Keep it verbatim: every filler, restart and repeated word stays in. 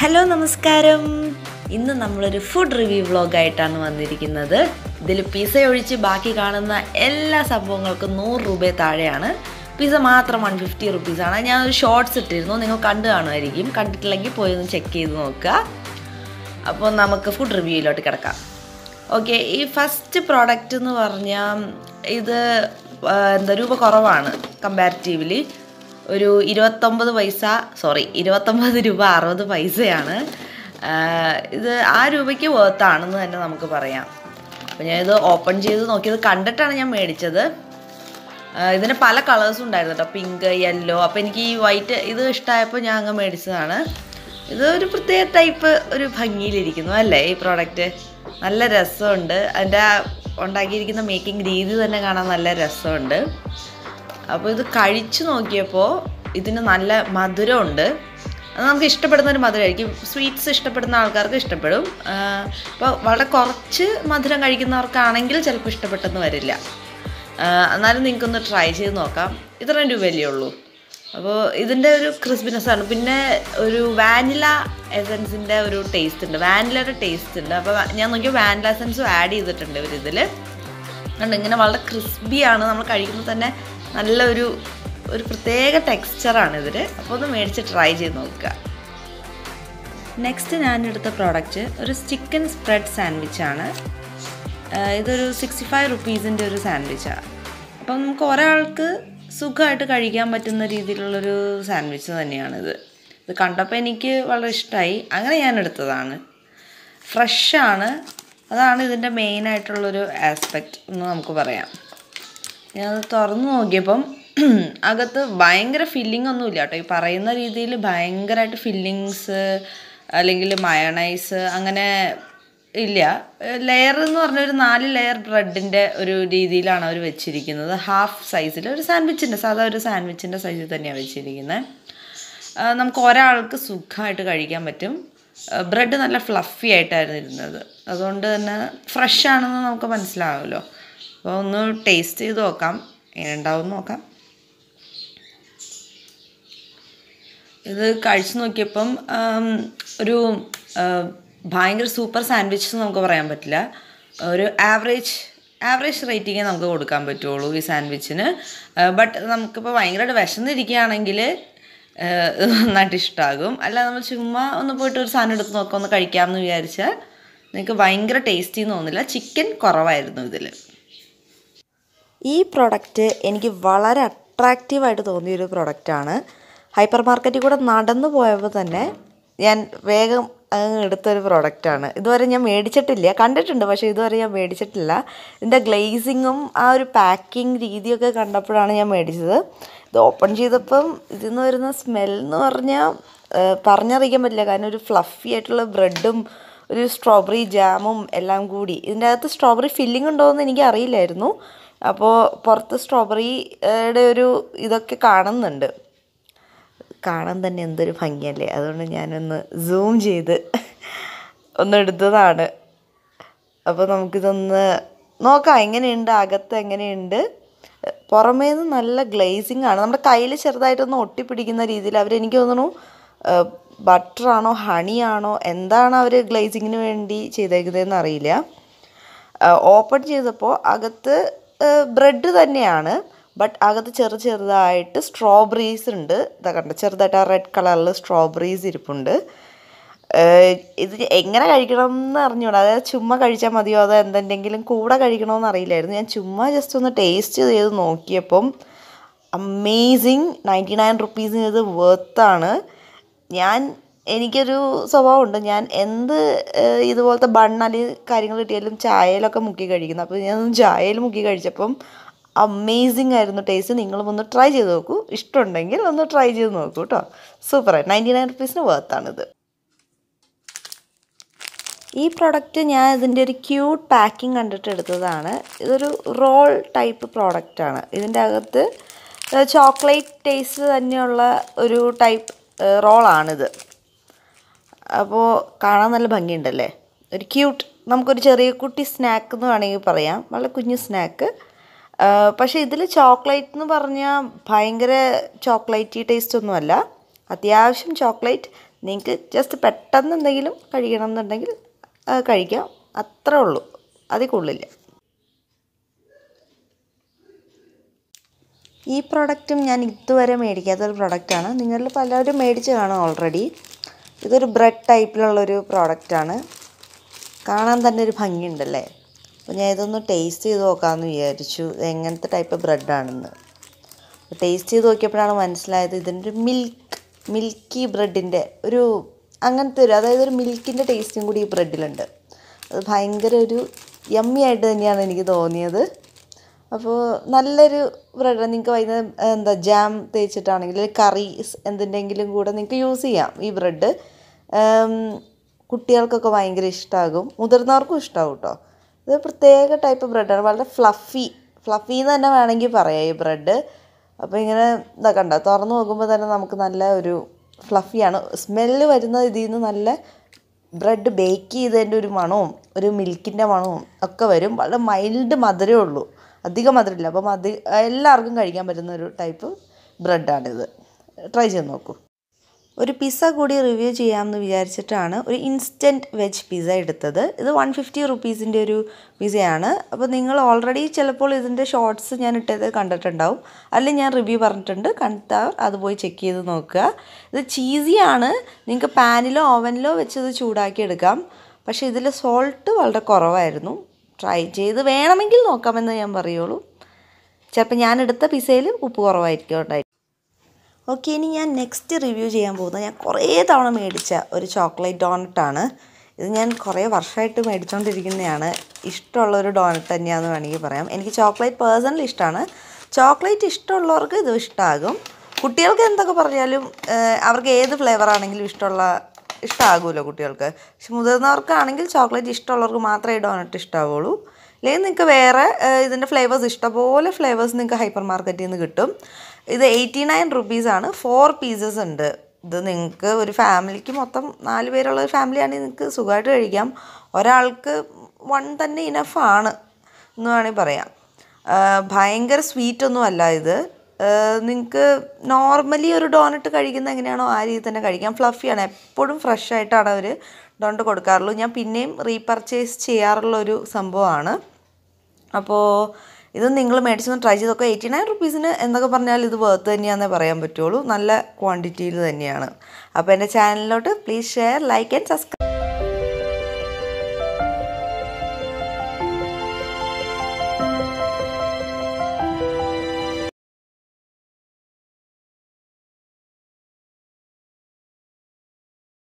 Hello നമസ്കാരം. ഇന്ന് നമ്മളൊരു ഫുഡ് റിവ്യൂ വ്ളോഗായിട്ടാണ് വന്നിരിക്കുന്നത്. ഇതിൽ പിസ്സ ഒഴിച്ച് ബാക്കി കാണുന്ന എല്ലാ സംഭവങ്ങൾക്കും നൂറ് രൂപ താഴെയാണ്. പിസ്സ മാത്രം വൺ ഫിഫ്റ്റി റുപ്പീസാണ്. ഞാൻ ഒരു ഷോർട്സ് ഇട്ടിരുന്നു, നിങ്ങൾ കണ്ടു കാണുമായിരിക്കും. കണ്ടിട്ടില്ലെങ്കിൽ പോയി ഒന്ന് ചെക്ക് ചെയ്ത് നോക്കുക. അപ്പോൾ നമുക്ക് ഫുഡ് റിവ്യൂയിലോട്ട് കിടക്കാം. ഓക്കെ, ഈ ഫസ്റ്റ് പ്രോഡക്റ്റ് എന്ന് പറഞ്ഞാൽ ഇത് എന്താ രൂപ കുറവാണ് കമ്പാരിറ്റീവ്ലി. ഒരു ഇരുപത്തൊമ്പത് പൈസ സോറി ഇരുപത്തൊമ്പത് രൂപ അറുപത് പൈസയാണ്. ഇത് ആ രൂപയ്ക്ക് വേർത്താണെന്ന് തന്നെ നമുക്ക് പറയാം. അപ്പോൾ ഞാനിത് ഓപ്പൺ ചെയ്ത് നോക്കിയത് കണ്ടിട്ടാണ് ഞാൻ മേടിച്ചത്. ഇതിന് പല കളേഴ്സും ഉണ്ടായിരുന്നു കേട്ടോ, പിങ്ക്, യെല്ലോ. അപ്പോൾ എനിക്ക് ഈ വൈറ്റ് ഇത് ഇഷ്ടമായപ്പോൾ ഞാൻ അങ്ങ് മേടിച്ചതാണ്. ഇത് ഒരു പ്രത്യേക ടൈപ്പ് ഒരു ഭംഗിയിലിരിക്കുന്നു അല്ലേ ഈ പ്രോഡക്റ്റ്. നല്ല രസമുണ്ട്. അതിൻ്റെ ഉണ്ടാക്കിയിരിക്കുന്ന മേക്കിംഗ് രീതി തന്നെ കാണാൻ നല്ല രസമുണ്ട്. അപ്പോൾ ഇത് കഴിച്ചു നോക്കിയപ്പോൾ ഇതിന് നല്ല മധുരമുണ്ട്. അത് നമുക്ക് ഇഷ്ടപ്പെടുന്ന ഒരു മധുരമായിരിക്കും. സ്വീറ്റ്സ് ഇഷ്ടപ്പെടുന്ന ആൾക്കാർക്ക് ഇഷ്ടപ്പെടും. അപ്പോൾ വളരെ കുറച്ച് മധുരം കഴിക്കുന്നവർക്കാണെങ്കിൽ ചിലപ്പോൾ ഇഷ്ടപ്പെട്ടെന്ന് വരില്ല. എന്നാലും നിങ്ങൾക്കൊന്ന് ട്രൈ ചെയ്ത് നോക്കാം. ഇത്രയും രൂപയല്ലേ ഉള്ളൂ. അപ്പോൾ ഇതിൻ്റെ ഒരു ക്രിസ്പിനെസ്സാണ്. പിന്നെ ഒരു വാനില എസൻസിൻ്റെ ഒരു ടേസ്റ്റ് ഉണ്ട്, വാനിലയുടെ ടേസ്റ്റ് ഉണ്ട്. അപ്പോൾ ഞാൻ നോക്കിയാൽ വാനില എസൻസും ആഡ് ചെയ്തിട്ടുണ്ട് ഇവർ ഇതിൽ. അതുകൊണ്ട് ഇങ്ങനെ വളരെ ക്രിസ്പിയാണ്. നമ്മൾ കഴിക്കുമ്പോൾ തന്നെ നല്ലൊരു ഒരു പ്രത്യേക ടെക്സ്ചറാണ് ഇതിൽ. അപ്പോൾ ഒന്ന് മേടിച്ച് ട്രൈ ചെയ്ത് നോക്കുക. നെക്സ്റ്റ് ഞാനെടുത്ത പ്രോഡക്റ്റ് ഒരു ചിക്കൻ സ്പ്രെഡ് സാൻഡ്വിച്ചാണ്. ഇതൊരു സിക്സ്റ്റി ഫൈവ് റുപ്പീസിൻ്റെ ഒരു സാൻഡ്വിച്ചാണ്. അപ്പം നമുക്ക് ഒരാൾക്ക് സുഖമായിട്ട് കഴിക്കാൻ പറ്റുന്ന രീതിയിലുള്ളൊരു സാൻഡ്വിച്ച് തന്നെയാണിത്. ഇത് കണ്ടപ്പോൾ എനിക്ക് വളരെ ഇഷ്ടമായി, അങ്ങനെ ഞാൻ എടുത്തതാണ്. ഫ്രഷാണ്, അതാണ് ഇതിൻ്റെ മെയിനായിട്ടുള്ളൊരു ആസ്പെക്റ്റ് എന്ന് നമുക്ക് പറയാം. ഞാനത് തുറന്നു നോക്കിയപ്പം അകത്ത് ഭയങ്കര ഫില്ലിംഗ് ഒന്നുമില്ല കേട്ടോ. ഈ പറയുന്ന രീതിയിൽ ഭയങ്കരമായിട്ട് ഫില്ലിങ്സ് അല്ലെങ്കിൽ മയണൈസ് അങ്ങനെ ഇല്ല. ലെയർ എന്ന് പറഞ്ഞൊരു നാല് ലെയർ ബ്രെഡിൻ്റെ ഒരു രീതിയിലാണ് അവർ വെച്ചിരിക്കുന്നത്. ഹാഫ് സൈസിൽ ഒരു സാൻഡ്വിച്ചിൻ്റെ സാധാ ഒരു സാൻഡ്വിച്ചിൻ്റെ സൈസിൽ തന്നെയാണ് വെച്ചിരിക്കുന്നത്. നമുക്ക് ഒരാൾക്ക് സുഖമായിട്ട് കഴിക്കാൻ പറ്റും. ബ്രെഡ് നല്ല ഫ്ലഫി ആയിട്ടായിരുന്നു ഇരുന്നത്, അതുകൊണ്ട് തന്നെ ഫ്രഷ് ആണെന്ന് നമുക്ക് മനസ്സിലാവുമല്ലോ. അപ്പോൾ ഒന്ന് ടേസ്റ്റ് ചെയ്ത് നോക്കാം, എങ്ങനെ ഉണ്ടാവും നോക്കാം. ഇത് കഴിച്ച് നോക്കിയപ്പം ഒരു ഭയങ്കര സൂപ്പർ സാൻഡ്വിച്ച് എന്ന് നമുക്ക് പറയാൻ പറ്റില്ല. ഒരു ആവറേജ് ആവറേജ് റേറ്റിംഗേ നമുക്ക് കൊടുക്കാൻ പറ്റുള്ളൂ ഈ സാൻഡ്വിച്ചിന്. ബട്ട് നമുക്കിപ്പോൾ ഭയങ്കരമായിട്ട് വിശന്നിരിക്കുകയാണെങ്കിൽ നന്നായിട്ട് ഇഷ്ടമാകും. അല്ല നമ്മൾ ചുമ്മാ ഒന്ന് പോയിട്ട് ഒരു സാധനം എടുത്ത് നോക്കാം, ഒന്ന് കഴിക്കാമെന്ന് വിചാരിച്ചാൽ നിങ്ങൾക്ക് ഭയങ്കര ടേസ്റ്റി തോന്നില്ല. ചിക്കൻ കുറവായിരുന്നു ഇതിൽ. ഈ പ്രൊഡക്റ്റ് എനിക്ക് വളരെ അട്രാക്റ്റീവായിട്ട് തോന്നിയൊരു പ്രൊഡക്റ്റാണ്. ഹൈപ്പർ മാർക്കറ്റിൽ കൂടെ നടന്നു പോയപ്പോൾ തന്നെ ഞാൻ വേഗം എടുത്തൊരു പ്രോഡക്റ്റാണ്. ഇതുവരെ ഞാൻ മേടിച്ചിട്ടില്ല, കണ്ടിട്ടുണ്ട് പക്ഷേ ഇതുവരെ ഞാൻ മേടിച്ചിട്ടില്ല. ഇതിൻ്റെ ഗ്ലേസിങ്ങും ആ ഒരു പാക്കിംഗ് രീതിയൊക്കെ കണ്ടപ്പോഴാണ് ഞാൻ മേടിച്ചത്. ഇത് ഓപ്പൺ ചെയ്തപ്പം ഇതിൽ നിന്ന് വരുന്ന സ്മെല്ലെന്ന് പറഞ്ഞാൽ പറഞ്ഞറിയിക്കാൻ പറ്റില്ല. കാരണം ഒരു ഫ്ലഫി ആയിട്ടുള്ള ബ്രെഡും ഒരു സ്ട്രോബെറി ജാമും എല്ലാം കൂടി. ഇതിൻ്റെ അകത്ത് സ്ട്രോബെറി ഫില്ലിംഗ് ഉണ്ടോയെന്ന് എനിക്ക് അറിയില്ലായിരുന്നു. അപ്പോൾ പുറത്ത് സ്ട്രോബെറിയുടെ ഒരു ഇതൊക്കെ കാണുന്നുണ്ട്. കാണാൻ തന്നെ എന്തൊരു ഭംഗിയല്ലേ. അതുകൊണ്ട് ഞാനൊന്ന് സൂം ചെയ്ത് ഒന്ന് എടുത്തതാണ്. അപ്പോൾ നമുക്കിതൊന്ന് നോക്കാം എങ്ങനെയുണ്ട്, അകത്ത് എങ്ങനെയുണ്ട്. പുറമേ നിന്ന് നല്ല ഗ്ലേസിങ് ആണ്. നമ്മുടെ കയ്യിൽ ചെറുതായിട്ടൊന്ന് ഒട്ടിപ്പിടിക്കുന്ന രീതിയിൽ അവർ, എനിക്ക് തോന്നുന്നു ബട്ടറാണോ ഹണിയാണോ എന്താണ് അവർ ഗ്ലേസിങ്ങിന് വേണ്ടി ചെയ്തേക്കുന്നതെന്ന് അറിയില്ല. ഓപ്പൺ ചെയ്തപ്പോൾ അകത്ത് ബ്രെഡ് തന്നെയാണ്, ബട്ട് അകത്ത് ചെറു ചെറുതായിട്ട് സ്ട്രോബെറീസ് ഉണ്ട്. ഇതാ കണ്ട, ചെറുതായിട്ട് ആ റെഡ് കളറിൽ സ്ട്രോബെറീസ് ഇരിപ്പുണ്ട്. ഇത് എങ്ങനെ കഴിക്കണം എന്ന് അറിഞ്ഞൂടാ. അതായത് ചുമ്മാ കഴിച്ചാൽ മതിയോ അതോ എന്തെങ്കിലും കൂടെ കഴിക്കണമെന്ന് അറിയില്ലായിരുന്നു. ഞാൻ ചുമ്മാ ജസ്റ്റ് ഒന്ന് ടേസ്റ്റ് ചെയ്ത് നോക്കിയപ്പം അമേസിങ്. നയൻറ്റി നയൻ റുപ്പീസിന് ഇത് വേർത്താണ്. ഞാൻ എനിക്കൊരു സ്വഭാവമുണ്ട്, ഞാൻ എന്ത് ഇതുപോലത്തെ ബണ്ണാൽ കാര്യങ്ങൾ കിട്ടിയാലും ചായയിലൊക്കെ മുക്കി കഴിക്കുന്നു. അപ്പോൾ ഞാൻ ചായയിൽ മുക്കി കഴിച്ചപ്പം അമേസിങ് ആയിരുന്നു ടേസ്റ്റ്. നിങ്ങളും ഒന്ന് ട്രൈ ചെയ്ത് നോക്കൂ, ഇഷ്ടമുണ്ടെങ്കിൽ ഒന്ന് ട്രൈ ചെയ്ത് നോക്കൂ കേട്ടോ. സൂപ്പറായി, നയൻറ്റി നയൻ റുപ്പീസിന് വേർത്താണിത്. ഈ പ്രോഡക്റ്റ് ഞാൻ ഇതിൻ്റെ ഒരു ക്യൂട്ട് പാക്കിംഗ് കണ്ടിട്ട് എടുത്തതാണ്. ഇതൊരു റോൾ ടൈപ്പ് പ്രോഡക്റ്റാണ്. ഇതിൻ്റെ അകത്ത് ചോക്ലേറ്റ് ടേസ്റ്റ് തന്നെയുള്ള ഒരു ടൈപ്പ് റോളാണിത്. അപ്പോൾ കാണാൻ നല്ല ഭംഗിയുണ്ടല്ലേ, ഒരു ക്യൂട്ട്, നമുക്കൊരു ചെറിയ കുട്ടി സ്നാക്ക് എന്ന് വേണമെങ്കിൽ പറയാം. വളരെ കുഞ്ഞു സ്നാക്ക്. പക്ഷേ ഇതിൽ ചോക്ലേറ്റ് എന്ന് പറഞ്ഞാൽ ഭയങ്കര ചോക്ലേറ്റി ടേസ്റ്റ് ഒന്നുമല്ല. അത്യാവശ്യം ചോക്ലേറ്റ്, നിങ്ങൾക്ക് ജസ്റ്റ് പെട്ടെന്ന് എന്തെങ്കിലും കഴിക്കണം എന്നുണ്ടെങ്കിൽ കഴിക്കാം, അത്രേ ഉള്ളൂ, അതിൽ കൂടുതലില്ല. ഈ പ്രോഡക്റ്റും ഞാൻ ഇതുവരെ മേടിക്കാത്തൊരു പ്രോഡക്റ്റാണ്. നിങ്ങളിൽ പലരും മേടിച്ച് കാണും ഓൾറെഡി. ഇതൊരു ബ്രെഡ് ടൈപ്പിലുള്ളൊരു പ്രോഡക്റ്റാണ്. കാണാൻ തന്നെ ഒരു ഭംഗിയുണ്ടല്ലേ. അപ്പോൾ ഞാൻ ഇതൊന്ന് ടേസ്റ്റ് ചെയ്ത് നോക്കാമെന്ന് വിചാരിച്ചു, എങ്ങനത്തെ ടൈപ്പ് ബ്രെഡാണെന്ന്. ടേസ്റ്റ് ചെയ്ത് നോക്കിയപ്പോഴാണ് മനസ്സിലായത് ഇതിൻ്റെ ഒരു മിൽക്ക് മിൽക്കി ബ്രെഡിൻ്റെ ഒരു അങ്ങനത്തെ ഒരു, അതായത് ഒരു മിൽക്കിൻ്റെ ടേസ്റ്റും കൂടി ഈ ബ്രെഡിലുണ്ട്. അത് ഭയങ്കര ഒരു യമ്മി ആയിട്ട് തന്നെയാണ് എനിക്ക് തോന്നിയത്. അപ്പോൾ നല്ലൊരു ബ്രെഡ്. നിങ്ങൾക്ക് വൈകുന്നേരം എന്താ ജാം തേച്ചിട്ടാണെങ്കിൽ കറി എന്തിൻ്റെങ്കിലും കൂടെ നിങ്ങൾക്ക് യൂസ് ചെയ്യാം ഈ ബ്രെഡ്. കുട്ടികൾക്കൊക്കെ ഭയങ്കര ഇഷ്ടമാകും, മുതിർന്നവർക്കും ഇഷ്ടമാകും കേട്ടോ. ഇത് പ്രത്യേക ടൈപ്പ് ബ്രെഡാണ്, വളരെ ഫ്ലഫി ഫ്ലഫി എന്ന് തന്നെ വേണമെങ്കിൽ പറയാം ഈ ബ്രെഡ്. അപ്പോൾ ഇങ്ങനെ ഇതൊക്കെ ഉണ്ടോ, തുറന്ന് നോക്കുമ്പോൾ തന്നെ നമുക്ക് നല്ല ഒരു ഫ്ലഫിയാണ്. സ്മെല്ല് വരുന്നത് ഇതിൽ നിന്ന് നല്ല ബ്രെഡ് ബേക്ക് ചെയ്തതിൻ്റെ ഒരു മണവും ഒരു മിൽക്കിൻ്റെ മണവും ഒക്കെ വരും. വളരെ മൈൽഡ് മധുരമേ ഉള്ളൂ, അധികം മധുരമില്ല. അപ്പം അത് എല്ലാവർക്കും കഴിക്കാൻ പറ്റുന്ന ഒരു ടൈപ്പ് ബ്രെഡാണിത്. ട്രൈ ചെയ്ത് നോക്കൂ. ഒരു പിസ്സ കൂടി റിവ്യൂ ചെയ്യാമെന്ന് വിചാരിച്ചിട്ടാണ് ഒരു ഇൻസ്റ്റൻറ്റ് വെജ് പിസ്സ എടുത്തത്. ഇത് വൺ ഫിഫ്റ്റി റുപ്പീസിൻ്റെ ഒരു പിസ്സയാണ്. അപ്പോൾ നിങ്ങൾ ഓൾറെഡി ചിലപ്പോൾ ഇതിൻ്റെ ഷോർട്സ് ഞാൻ ഇട്ടത് കണ്ടിട്ടുണ്ടാവും, അല്ലെങ്കിൽ ഞാൻ റിവ്യൂ പറഞ്ഞിട്ടുണ്ട്, കണ്ടാൽ അത് പോയി ചെക്ക് ചെയ്ത് നോക്കുക. ഇത് ചീസിയാണ്. നിങ്ങൾക്ക് പാനിലോ ഓവനിലോ വെച്ച് ഇത് ചൂടാക്കി എടുക്കാം. പക്ഷേ ഇതിൽ സോൾട്ട് വളരെ കുറവായിരുന്നു. ട്രൈ ചെയ്ത് വേണമെങ്കിൽ നോക്കാമെന്ന് ഞാൻ പറയുള്ളൂ. ചിലപ്പോൾ ഞാൻ എടുത്ത പിസ്സയിൽ ഉപ്പ് കുറവായിരിക്കും ഉണ്ടായി. ഓക്കെ, ഇനി ഞാൻ നെക്സ്റ്റ് റിവ്യൂ ചെയ്യാൻ പോകുന്നത് ഞാൻ കുറേ തവണ മേടിച്ച ഒരു ചോക്ലേറ്റ് ഡോണറ്റാണ്. ഇത് ഞാൻ കുറേ വർഷമായിട്ട് മേടിച്ചുകൊണ്ടിരിക്കുന്നതാണ്. ഇഷ്ടമുള്ളൊരു ഡോണറ്റ് തന്നെയാണെന്ന് വേണമെങ്കിൽ പറയാം. എനിക്ക് ചോക്ലേറ്റ് പേഴ്സണലി ഇഷ്ടമാണ്. ചോക്ലേറ്റ് ഇഷ്ടമുള്ളവർക്ക് ഇത് ഇഷ്ടമാകും. കുട്ടികൾക്ക് എന്തൊക്കെ പറഞ്ഞാലും അവർക്ക് ഏത് ഫ്ലേവറാണെങ്കിലും ഇഷ്ടമുള്ള ഇഷ്ടമാകുമല്ലോ കുട്ടികൾക്ക്. പക്ഷെ മുതിർന്നവർക്കാണെങ്കിൽ ചോക്ലേറ്റ് ഇഷ്ടമുള്ളവർക്ക് മാത്രമേ ഈ ഡോണറ്റ് ഇഷ്ടമാവുള്ളൂ. അല്ലെങ്കിൽ നിങ്ങൾക്ക് വേറെ ഇതിൻ്റെ ഫ്ലേവേഴ്സ് ഇഷ്ടംപോലെ ഫ്ലേവേഴ്സ് നിങ്ങൾക്ക് ഹൈപ്പർ മാർക്കറ്റിൽ നിന്ന് കിട്ടും. ഇത് എയ്റ്റി നയൻ റുപ്പീസാണ്. ഫോർ പീസസ് ഉണ്ട്. ഇത് നിങ്ങൾക്ക് ഒരു ഫാമിലിക്ക് മൊത്തം നാല് പേരുള്ള ഒരു ഫാമിലിയാണെങ്കിൽ നിങ്ങൾക്ക് സുഖമായിട്ട് കഴിക്കാം. ഒരാൾക്ക് വൺ തന്നെ ഇനഫാണ് എന്ന് വേണമെങ്കിൽ പറയാം. ഭയങ്കര സ്വീറ്റൊന്നും അല്ല ഇത്. നിങ്ങൾക്ക് നോർമലി ഒരു ഡോണറ്റ് കഴിക്കുന്ന എങ്ങനെയാണോ ആ രീതിയിൽ തന്നെ കഴിക്കാം. ഫ്ലഫിയാണ്, എപ്പോഴും ഫ്രഷ് ആയിട്ടാണ് അവർ ഡോണറ്റ് കൊടുക്കാറുള്ളൂ. ഞാൻ പിന്നെയും റീപർച്ചേസ് ചെയ്യാറുള്ളൊരു സംഭവമാണ്. അപ്പോൾ ഇത് നിങ്ങൾ മേടിച്ചൊന്ന് ട്രൈ ചെയ്ത് നോക്കുക. എയ്റ്റി നയൻ റുപ്പീസിന് എന്തൊക്കെ പറഞ്ഞാൽ ഇത് വർത്ത് തന്നെയാണെന്നേ പറയാൻ പറ്റുള്ളൂ. നല്ല ക്വാണ്ടിറ്റിയിൽ തന്നെയാണ്. അപ്പോൾ എൻ്റെ ചാനലിലോട്ട് please share, like and subscribe.